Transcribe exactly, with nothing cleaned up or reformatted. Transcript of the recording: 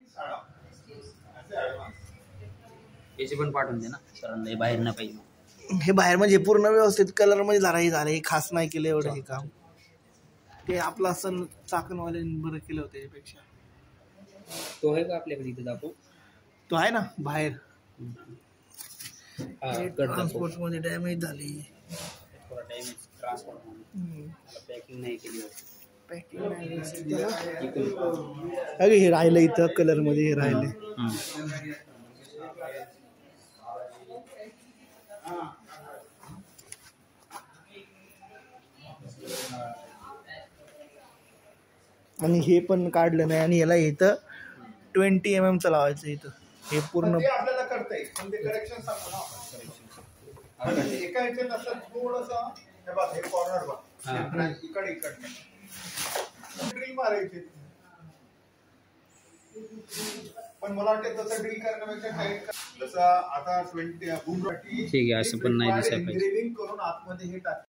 याचे पण पाठवून दे ना सरांना, बाहेर नाही पाहिजे. हे बाहेर म्हणजे पूर्ण व्यवस्थित कलर मध्ये झालं, हे झालं, हे खास नाही केलं एवढं हे काम. ते आपलं असं चाकणवाल्याने बरं केलं होतं यापेक्षा. तो आहे का आपल्याकडे इथे दाखव? तो आहे ना बाहेर. ट्रान्सपोर्ट मध्ये डॅमेज झाली, थोडा डॅमेज ट्रान्सपोर्ट मध्ये पॅकिंग नाही केली होती. पॅकिंग अरे हे राहिलं इथं कलर मध्ये, हे राहिले. आणि हे पण काढलं नाही, आणि याला इथं ट्वेंटी एम एम चं लावायचं इथं. हे पूर्ण आपल्याला करता येईल पण ते करेक्शन सांगतो ना. एका ह्याच्यात असं थोडंसं हे बघ, हे कॉर्नर बघ, इकडे इकडे ड्रिल मारायची. पण मला वाटतं तसं ड्रिल करण्यापेक्षा टाईट, जसं आता ट्वेंटी बुमराटी ठीक आहे, असं पण नाही दिसायला पाहिजे. एंग्रेविंग करून आतमध्ये हे टाक.